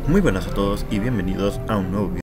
Muy buenas a todos y bienvenidos a un nuevo video.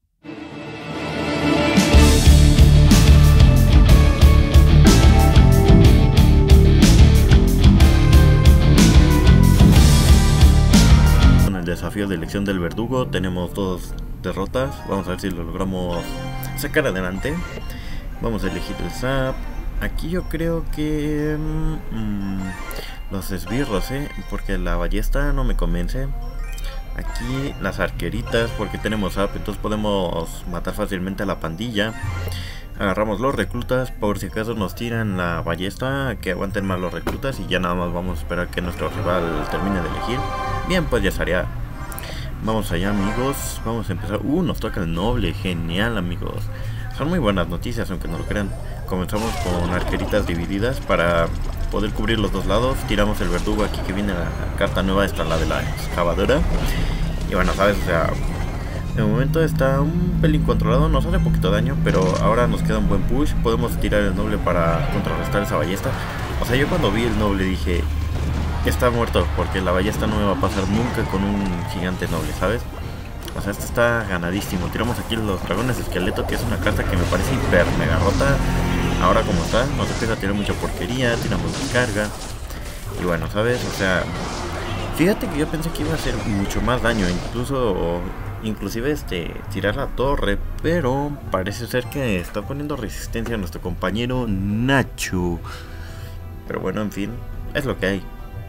Con el desafío de elección del verdugo tenemos 2 derrotas. Vamos a ver si lo logramos sacar adelante. Vamos a elegir el zap. Aquí yo creo que los esbirros, porque la ballesta no me convence. Aquí las arqueritas, porque tenemos zap, entonces podemos matar fácilmente a la pandilla. Agarramos los reclutas, por si acaso nos tiran la ballesta, que aguanten más los reclutas. Y ya nada más vamos a esperar que nuestro rival termine de elegir. Bien, pues ya estaría. Vamos allá, amigos, vamos a empezar. Nos toca el noble, genial, amigos. Son muy buenas noticias, aunque no lo crean. Comenzamos con arqueritas divididas para poder cubrir los dos lados. Tiramos el verdugo aquí, que viene la carta nueva, esta la de la excavadora. Y bueno, sabes, o sea, de momento está un pelín controlado, nos hace poquito daño, pero ahora nos queda un buen push. Podemos tirar el noble para contrarrestar esa ballesta. O sea, yo cuando vi el noble dije, está muerto, porque la ballesta no me va a pasar nunca con un gigante noble, ¿sabes? O sea, esto está ganadísimo. Tiramos aquí los dragones esqueleto, que es una carta que me parece hiper mega rota. Ahora como está, nos empieza a tirar mucha porquería, tiramos descarga. Y bueno, ¿sabes? O sea, fíjate que yo pensé que iba a hacer mucho más daño, inclusive tirar la torre, pero parece ser que está poniendo resistencia a nuestro compañero Nacho. Pero bueno, en fin, es lo que hay.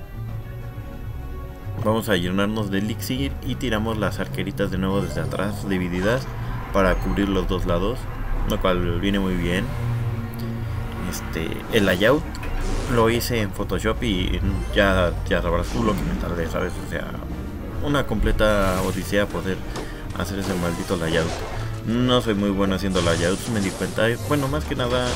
Vamos a llenarnos de elixir y tiramos las arqueritas de nuevo desde atrás, divididas, para cubrir los dos lados, lo cual viene muy bien. El layout lo hice en Photoshop y ya sabrás tú lo que me tardé, ¿sabes? O sea, una completa odisea poder hacer ese maldito layout. No soy muy bueno haciendo layouts, me di cuenta. Bueno, más que nada,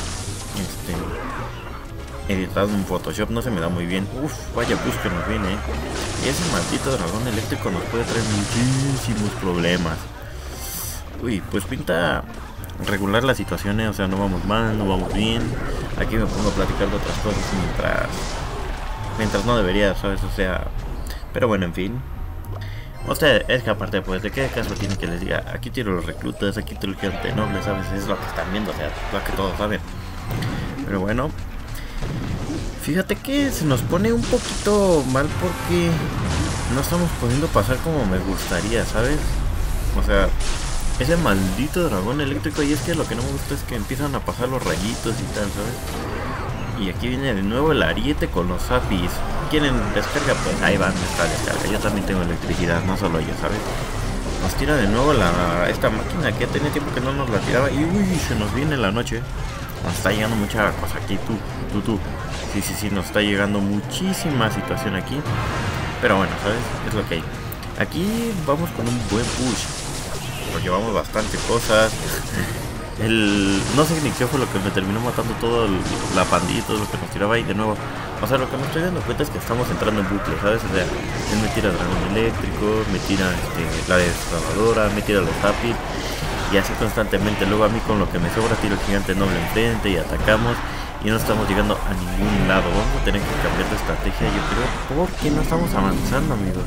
editado en Photoshop no se me da muy bien. Vaya push que nos viene, Y ese maldito dragón eléctrico nos puede traer muchísimos problemas. Pues pinta regular la situación, o sea, no vamos mal, no vamos bien. Aquí me pongo a platicar de otras cosas mientras no debería, ¿sabes? O sea, pero bueno, en fin. O sea, es que aparte, pues, ¿de qué caso tiene que les diga? Aquí tiro los reclutas, aquí tiro el gigante noble, ¿sabes? Es lo que están viendo, o sea, lo que todos saben. Pero bueno, fíjate que se nos pone un poquito mal porque no estamos pudiendo pasar como me gustaría, ¿sabes? O sea, ese maldito dragón eléctrico, y es que lo que no me gusta es que empiezan a pasar los rayitos y tal, ¿sabes? Y aquí viene de nuevo el ariete con los zapis. ¿Quieren descarga? Pues ahí van, está descarga. Yo también tengo electricidad, no solo yo, ¿sabes? Nos tira de nuevo esta máquina que tenía tiempo que no nos la tiraba. Y se nos viene la noche. Nos está llegando mucha cosa aquí, tú. Sí, nos está llegando muchísima situación aquí. Pero bueno, ¿sabes? Es lo que hay. Aquí vamos con un buen push. Porque llevamos bastante cosas. No sé ni qué fue lo que me terminó matando toda la pandilla, todo lo que nos tiraba ahí de nuevo. O sea, lo que me estoy dando cuenta es que estamos entrando en bucle, ¿sabes? O sea, él me tira dragón eléctrico, me tira la excavadora, me tira los zapis. Y así constantemente. Luego a mí con lo que me sobra tiro el gigante noble enfrente y atacamos. Y no estamos llegando a ningún lado. Vamos a tener que cambiar de estrategia, yo creo, porque no estamos avanzando, amigos.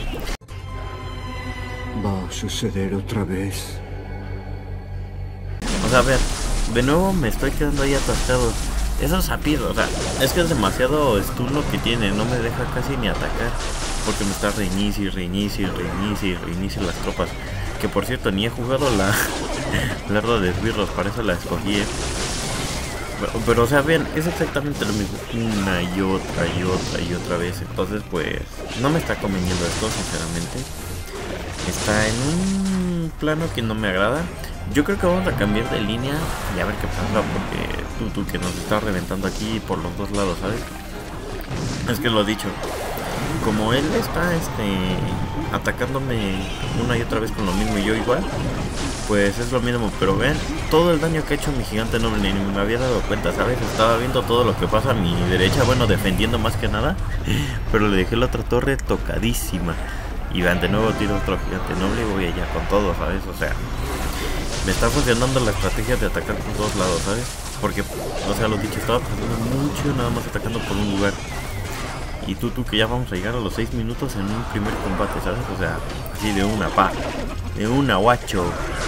Va a suceder otra vez. O sea, a ver, de nuevo me estoy quedando ahí atascado. Esos zapidos, o sea, es que es demasiado stun lo que tiene. No me deja casi ni atacar, porque me está reinicio las tropas. Que por cierto, ni he jugado la horda de esbirros, para eso la escogí. Pero o sea, vean, es exactamente lo mismo, una y otra vez. Entonces pues no me está conveniendo esto, sinceramente. Está en un plano que no me agrada. Yo creo que vamos a cambiar de línea y a ver qué pasa, porque tú que nos está reventando aquí por los dos lados, ¿sabes? Es que lo he dicho, como él está atacándome una y otra vez con lo mismo y yo igual, pues es lo mismo. Pero vean todo el daño que ha hecho mi gigante noble, ni me había dado cuenta, ¿sabes? Estaba viendo todo lo que pasa a mi derecha, bueno, defendiendo más que nada, pero le dejé la otra torre tocadísima. Y vean, de nuevo tiro otro gigante noble y voy allá con todo, ¿sabes? O sea, me está funcionando la estrategia de atacar por todos lados, ¿sabes? Porque, o sea, lo dicho, estaba pasando mucho nada más atacando por un lugar. Y tú que ya vamos a llegar a los 6 minutos en un primer combate, ¿sabes? O sea, así de una, de una, guacho.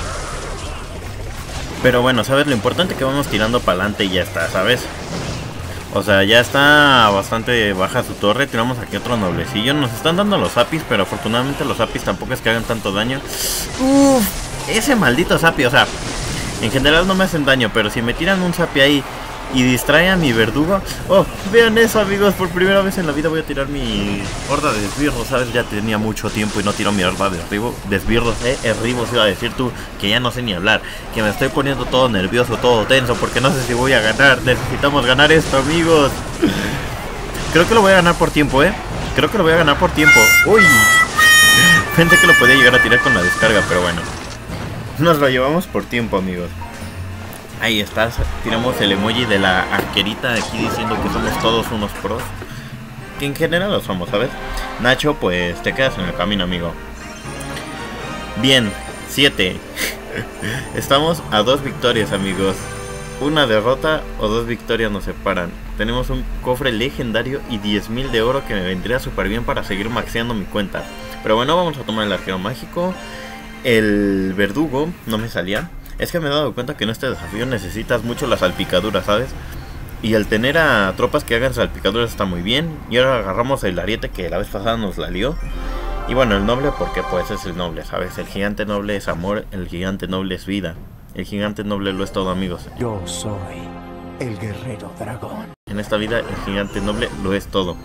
Pero bueno, ¿sabes? Lo importante es que vamos tirando para adelante y ya está, ¿sabes? O sea, ya está bastante baja su torre. Tiramos aquí otro noblecillo. Nos están dando los apis, pero afortunadamente los apis tampoco es que hagan tanto daño. Ese maldito sapi, o sea, en general no me hacen daño, pero si me tiran un sapi ahí y distrae a mi verdugo. Oh, vean eso, amigos, por primera vez en la vida voy a tirar mi horda de esbirros, ¿sabes? Ya tenía mucho tiempo y no tiro mi horda de esbirros, esribos, iba a decir tú, que ya no sé ni hablar, que me estoy poniendo todo nervioso, todo tenso, porque no sé si voy a ganar. Necesitamos ganar esto, amigos. Creo que lo voy a ganar por tiempo, creo que lo voy a ganar por tiempo. Uy, pensé que lo podía llegar a tirar con la descarga, pero bueno, nos lo llevamos por tiempo, amigos. Ahí estás, tiramos el emoji de la arquerita aquí diciendo que somos todos unos pros. Que en general lo somos, ¿sabes? Nacho, pues te quedas en el camino, amigo. Bien, 7. Estamos a 2 victorias, amigos. Una derrota o 2 victorias nos separan. Tenemos un cofre legendario y 10.000 de oro que me vendría súper bien para seguir maxeando mi cuenta. Pero bueno, vamos a tomar el arquero mágico. El verdugo no me salía. Es que me he dado cuenta que en este desafío necesitas mucho las salpicaduras, ¿sabes? Y el tener a tropas que hagan salpicaduras está muy bien. Y ahora agarramos el ariete que la vez pasada nos la lió. Y bueno, el noble porque pues es el noble, ¿sabes? El gigante noble es amor, el gigante noble es vida. El gigante noble lo es todo, amigos. Yo soy el guerrero dragón. En esta vida el gigante noble lo es todo.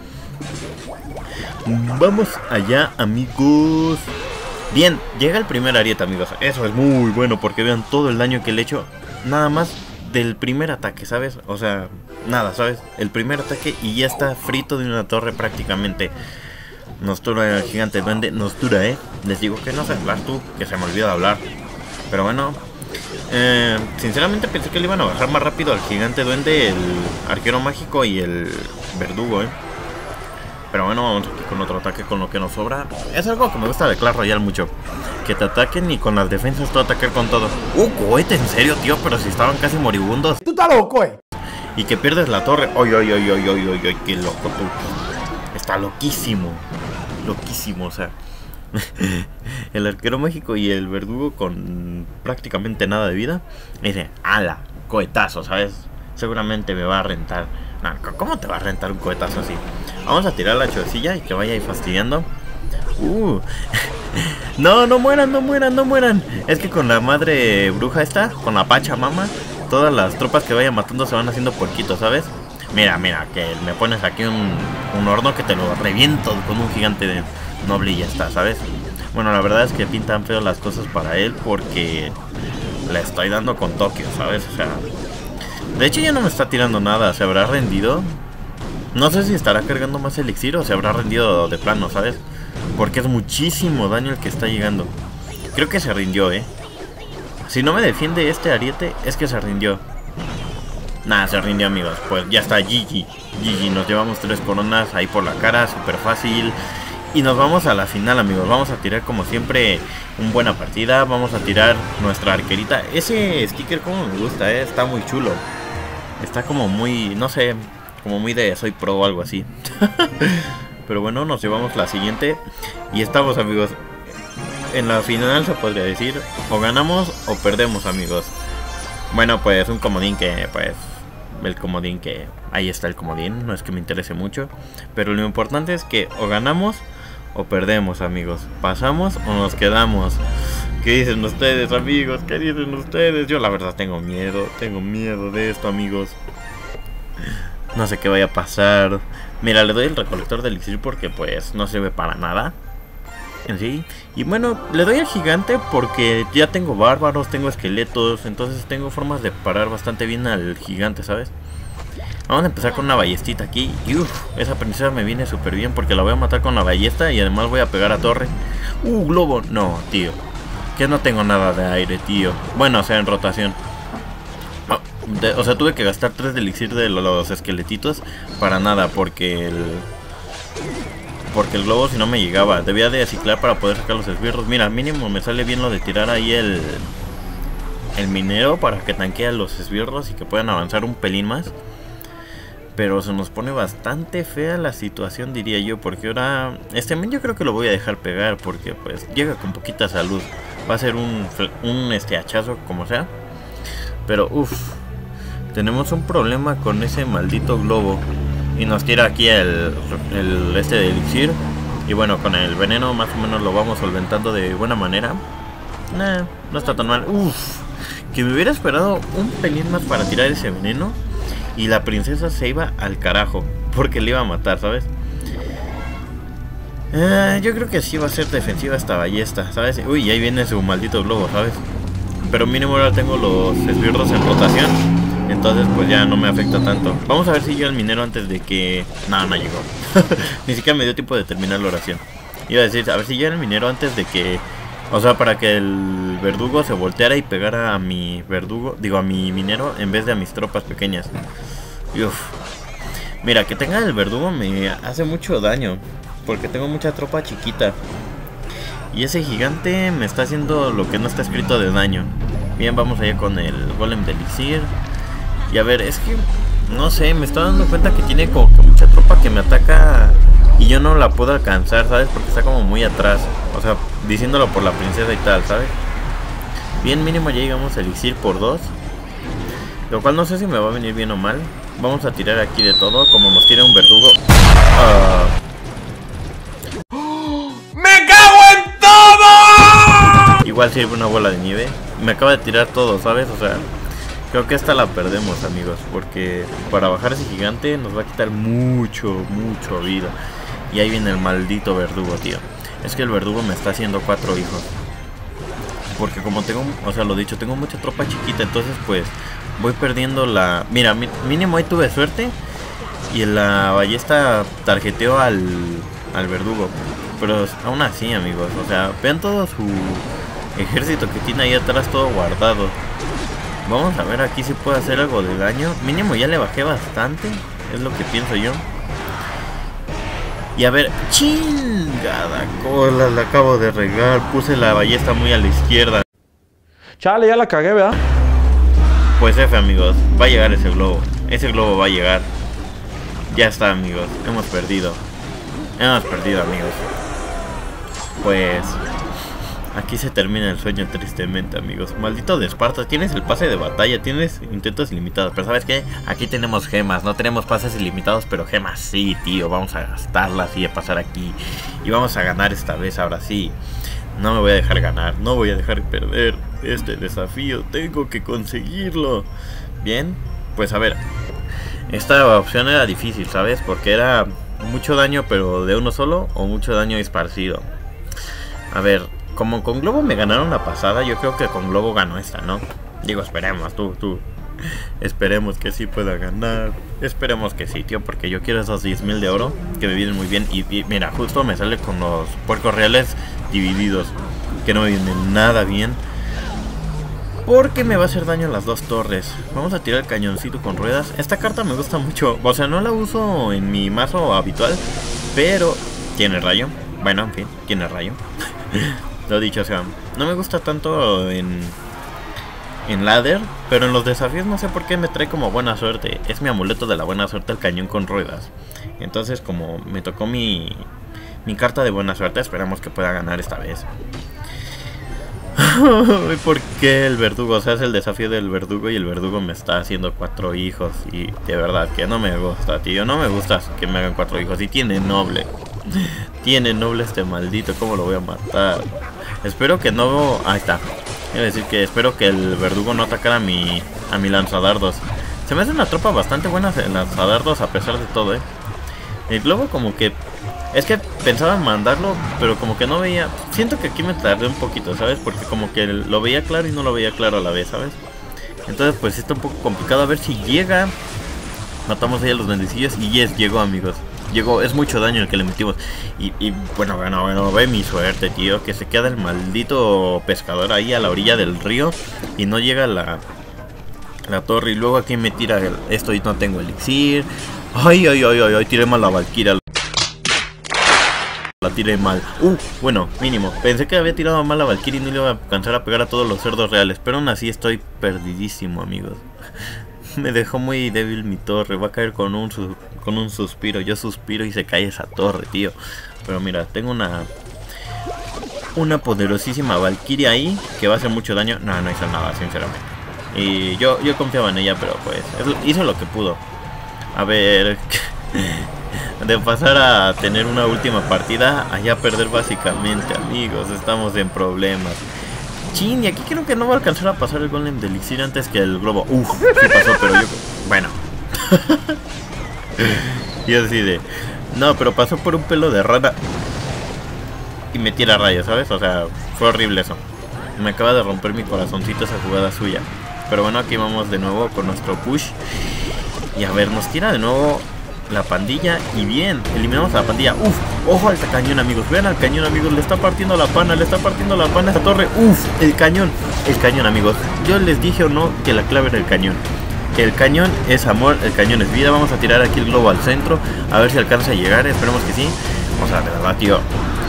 Vamos allá, amigos. Bien, llega el primer ariete, amigos. Eso es muy bueno porque vean todo el daño que le he hecho. Nada más del primer ataque, ¿sabes? O sea, nada, ¿sabes? El primer ataque y ya está frito de una torre prácticamente. Nos tura el gigante duende. Nos tura, Les digo que no sé hablar tú, que se me olvida de hablar. Pero bueno, sinceramente pensé que le iban a bajar más rápido al gigante duende, el arquero mágico y el verdugo, Pero bueno, vamos aquí con otro ataque con lo que nos sobra. Es algo que me gusta de Clash Royale mucho. Que te ataquen y con las defensas tú atacar con todo. Cohete, en serio, tío, pero si estaban casi moribundos. ¡Tú estás loco, Y que pierdes la torre. ¡Ay, qué loco tú! Está loquísimo. Loquísimo, o sea. El arquero mágico y el verdugo con prácticamente nada de vida. Y dice, ala, cohetazo, ¿sabes? Seguramente me va a rentar. Nah, ¿cómo te va a rentar un cohetazo así? Vamos a tirar la chocilla y que vaya ahí fastidiando. No mueran. Es que con la madre bruja esta, con la Pachamama, todas las tropas que vayan matando se van haciendo porquitos, ¿sabes? Mira, que me pones aquí un horno que te lo reviento con un gigante noble y ya está, ¿sabes? Bueno, la verdad es que pintan feo las cosas para él porque le estoy dando con Tokio, ¿sabes? O sea, de hecho ya no me está tirando nada. ¿Se habrá rendido? No sé si estará cargando más elixir o se habrá rendido de plano, ¿sabes? Porque es muchísimo daño el que está llegando. Creo que se rindió, Si no me defiende este ariete, es que se rindió. Nada, se rindió, amigos. Pues ya está, GG. Nos llevamos 3 coronas ahí por la cara, súper fácil. Y nos vamos a la final, amigos. Vamos a tirar como siempre una buena partida. Vamos a tirar nuestra arquerita. Ese sticker como me gusta, está muy chulo. Está como muy, no sé, como muy de soy pro o algo así. Pero bueno, nos llevamos la siguiente. Y estamos, amigos, en la final, se podría decir. O ganamos o perdemos, amigos. Bueno, pues un comodín que, pues, el comodín que... Ahí está el comodín, no es que me interese mucho. Pero lo importante es que o ganamos o perdemos, amigos. Pasamos o nos quedamos. ¿Qué dicen ustedes, amigos? ¿Qué dicen ustedes? Yo la verdad tengo miedo de esto, amigos. No sé qué vaya a pasar. Mira, le doy el recolector de elixir porque pues no sirve para nada. ¿Sí? Y bueno, le doy al gigante porque ya tengo bárbaros, tengo esqueletos. Entonces tengo formas de parar bastante bien al gigante, ¿sabes? Vamos a empezar con una ballestita aquí. Y esa princesa me viene súper bien porque la voy a matar con la ballesta y además voy a pegar a torre. Globo. No, tío. Que no tengo nada de aire, tío. Bueno, o sea, en rotación. O sea, tuve que gastar 3 de elixir de los esqueletitos para nada porque el globo si no me llegaba. Debía de aciclar para poder sacar los esbirros. Mira, mínimo me sale bien lo de tirar ahí el minero para que tanquee a los esbirros y que puedan avanzar un pelín más. Pero se nos pone bastante fea la situación, diría yo, porque ahora este men yo creo que lo voy a dejar pegar, porque pues llega con poquita salud. Va a ser un hachazo como sea. Pero uff, tenemos un problema con ese maldito globo. Y nos tira aquí el de elixir. Y bueno, con el veneno más o menos lo vamos solventando de buena manera. Nah, no está tan mal. Uff, que me hubiera esperado un pelín más para tirar ese veneno. Y la princesa se iba al carajo, porque le iba a matar, ¿sabes? Yo creo que sí va a ser defensiva esta ballesta, ¿sabes? Uy, ahí viene su maldito globo, ¿sabes? Pero mínimo ahora tengo los esbirros en rotación. Entonces pues ya no me afecta tanto. Vamos a ver si llega el minero antes de que... No, no llegó. Ni siquiera me dio tiempo de terminar la oración. Iba a decir, a ver si llega el minero antes de que... O sea, para que el verdugo se volteara y pegara a mi verdugo, digo a mi minero en vez de a mis tropas pequeñas. Uf. Mira, que tenga el verdugo me hace mucho daño, porque tengo mucha tropa chiquita. Y ese gigante me está haciendo lo que no está escrito de daño. Bien, vamos allá con el golem de elixir. Y a ver, es que, no sé, me estoy dando cuenta que tiene como que mucha tropa que me ataca y yo no la puedo alcanzar, ¿sabes? Porque está como muy atrás. O sea, diciéndolo por la princesa y tal, ¿sabes? Bien, mínimo ya llegamos a elixir por 2. Lo cual no sé si me va a venir bien o mal. Vamos a tirar aquí de todo, como nos tira un verdugo. ¡Me cago en todo! Igual sirve una bola de nieve. Me acaba de tirar todo, ¿sabes? O sea, creo que esta la perdemos, amigos, porque para bajar ese gigante nos va a quitar mucho vida. Y ahí viene el maldito verdugo, tío. Es que el verdugo me está haciendo 4 hijos. Porque como tengo, o sea, lo dicho, tengo mucha tropa chiquita, entonces pues voy perdiendo la... Mira, mínimo ahí tuve suerte y en la ballesta tarjeteó al verdugo. Pero aún así, amigos, o sea, vean todo su ejército que tiene ahí atrás todo guardado. Vamos a ver aquí si puedo hacer algo de daño. Mínimo ya le bajé bastante, es lo que pienso yo. Y a ver, chingada cola, la acabo de regar. Puse la ballesta muy a la izquierda. Chale, ya la cagué, ¿verdad? Pues F, amigos, va a llegar ese globo. Ese globo va a llegar. Ya está, amigos, hemos perdido. Hemos perdido, amigos. Pues aquí se termina el sueño tristemente, amigos. Maldito de Esparta, tienes el pase de batalla, tienes intentos ilimitados. Pero ¿sabes qué? Aquí tenemos gemas, no tenemos pases ilimitados, pero gemas sí, tío. Vamos a gastarlas y a pasar aquí. Y vamos a ganar esta vez, ahora sí. No me voy a dejar ganar, no voy a dejar perder este desafío. Tengo que conseguirlo. Bien, pues a ver. Esta opción era difícil, ¿sabes? Porque era mucho daño pero de uno solo o mucho daño esparcido. A ver, como con Globo me ganaron la pasada, yo creo que con Globo ganó esta, ¿no? Digo, esperemos, tú. Esperemos que sí pueda ganar. Esperemos que sí, tío, porque yo quiero esos 10.000 de oro que me vienen muy bien. Y mira, justo me sale con los puercos reales divididos, que no me vienen nada bien, porque me va a hacer daño a las 2 torres. Vamos a tirar el cañoncito con ruedas. Esta carta me gusta mucho, o sea, no la uso en mi mazo habitual, pero tiene rayo. Bueno, en fin, tiene rayo. Lo dicho, o sea, no me gusta tanto en ladder, pero en los desafíos no sé por qué me trae como buena suerte. Es mi amuleto de la buena suerte, el cañón con ruedas. Entonces, como me tocó mi carta de buena suerte, esperamos que pueda ganar esta vez. ¿Por qué el verdugo? O sea, es el desafío del verdugo y el verdugo me está haciendo 4 hijos. Y de verdad que no me gusta, tío. No me gusta que me hagan 4 hijos. Y tiene noble. Tiene noble este maldito. ¿Cómo lo voy a matar? Espero que no... Ahí está. Quiero decir que espero que el verdugo no atacara a mi lanzadardos. Se me hace una tropa bastante buena en lanzadardos a pesar de todo, El globo como que... Es que pensaba en mandarlo, pero como que no veía... Siento que aquí me tardé un poquito, ¿sabes? Porque como que lo veía claro y no lo veía claro a la vez, ¿sabes? Entonces pues está un poco complicado. A ver si llega. Matamos ahí a los bendecillos y yes, llegó, amigos. Llegó, es mucho daño el que le metimos. Y bueno, ve mi suerte, tío. Que se queda el maldito pescador ahí a la orilla del río y no llega la torre. Y luego aquí me tira esto y no tengo elixir. Ay, tiré mal la Valkyria. La tiré mal. Bueno, mínimo. Pensé que había tirado mal la Valkyria y no le iba a alcanzar a pegar a todos los cerdos reales. Pero aún así estoy perdidísimo, amigos. Me dejó muy débil mi torre. Va a caer con un suspiro. Yo suspiro y se cae esa torre, tío. Pero mira, tengo una poderosísima Valkyria ahí que va a hacer mucho daño. No, no hizo nada, sinceramente. Y yo confiaba en ella, pero pues hizo lo que pudo. A ver, de pasar a tener una última partida a ya perder básicamente, amigos. Estamos en problemas. Chin, y aquí creo que no va a alcanzar a pasar el golem de elixir antes que el globo. Uf, sí pasó, pero yo... Bueno. Y así de... No, pero pasó por un pelo de rana y me tira rayos, ¿sabes? O sea, fue horrible eso. Me acaba de romper mi corazoncito esa jugada suya. Pero bueno, aquí vamos de nuevo con nuestro push. Y a ver, nos tira de nuevo la pandilla. Y bien, eliminamos a la pandilla. Uf, ojo al cañón, amigos. Vean al cañón, amigos. Le está partiendo la pana, le está partiendo la pana a esta torre. Uf, el cañón, amigos. Yo les dije o no que la clave era el cañón. El cañón es amor, el cañón es vida. Vamos a tirar aquí el globo al centro. A ver si alcanza a llegar, esperemos que sí. O sea, de verdad, tío.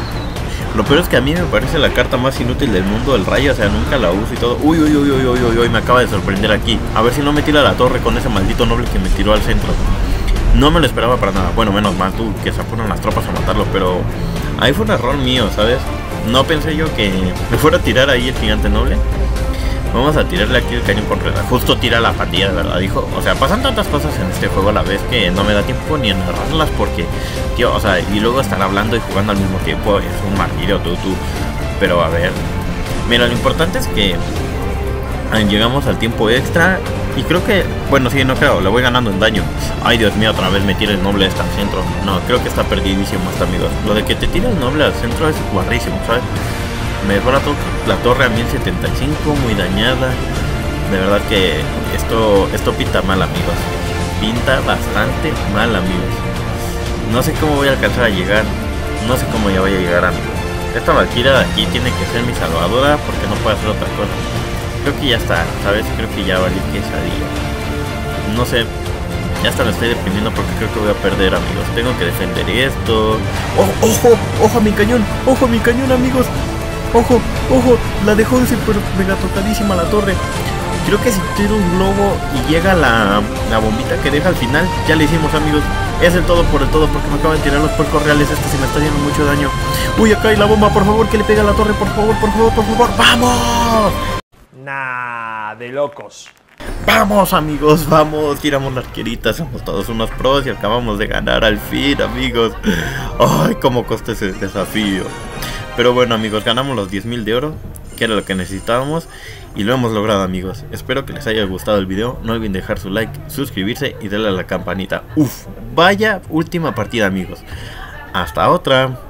Lo peor es que a mí me parece la carta más inútil del mundo, el rayo, o sea, nunca la uso y todo. Uy, me acaba de sorprender aquí. A ver si no me tira la torre con ese maldito noble que me tiró al centro. No me lo esperaba para nada. Bueno, menos mal tú, que se ponen las tropas a matarlo, pero ahí fue un error mío, ¿sabes? No pensé yo que me fuera a tirar ahí el gigante noble. Vamos a tirarle aquí el cañón con red. Justo tira la pandilla, de verdad, dijo. O sea, pasan tantas cosas en este juego a la vez que no me da tiempo ni en narrarlas porque, tío, o sea, y luego estar hablando y jugando al mismo tiempo es un martirio, tú. Pero a ver, mira, lo importante es que llegamos al tiempo extra y creo que, bueno, sí, no creo, le voy ganando en daño. Ay, Dios mío, otra vez me tira el noble hasta el centro. No, creo que está perdidísimo hasta, amigos. Lo de que te tire el noble al centro es guarrísimo, ¿sabes? Me dejó la torre a 1075, muy dañada. De verdad que esto pinta mal, amigos. Pinta bastante mal, amigos. No sé cómo voy a alcanzar a llegar. No sé cómo ya voy a llegar, amigos. Esta Valkyria de aquí tiene que ser mi salvadora porque no puede hacer otra cosa. Creo que ya está, ¿sabes? Creo que ya valí quesadilla. No sé. Ya hasta me estoy deprimiendo porque creo que voy a perder, amigos. Tengo que defender esto. ¡Ojo a mi cañón! ¡Ojo a mi cañón, amigos! Ojo, la dejó super mega tocadísima la torre. Creo que si tiro un globo y llega la bombita que deja al final, ya le hicimos, amigos. Es el todo por el todo porque me acaban de tirar los puercos reales. Este se me está haciendo mucho daño. Uy, acá hay la bomba, por favor, que le pegue a la torre, por favor. ¡Vamos! Nah, de locos. Vamos, amigos, vamos. Tiramos la arquerita, somos todos unos pros y acabamos de ganar al fin, amigos. Ay, cómo costó ese desafío. Pero bueno, amigos, ganamos los 10.000 de oro, que era lo que necesitábamos, y lo hemos logrado, amigos. Espero que les haya gustado el video. No olviden dejar su like, suscribirse y darle a la campanita. Uf, vaya última partida, amigos. Hasta otra.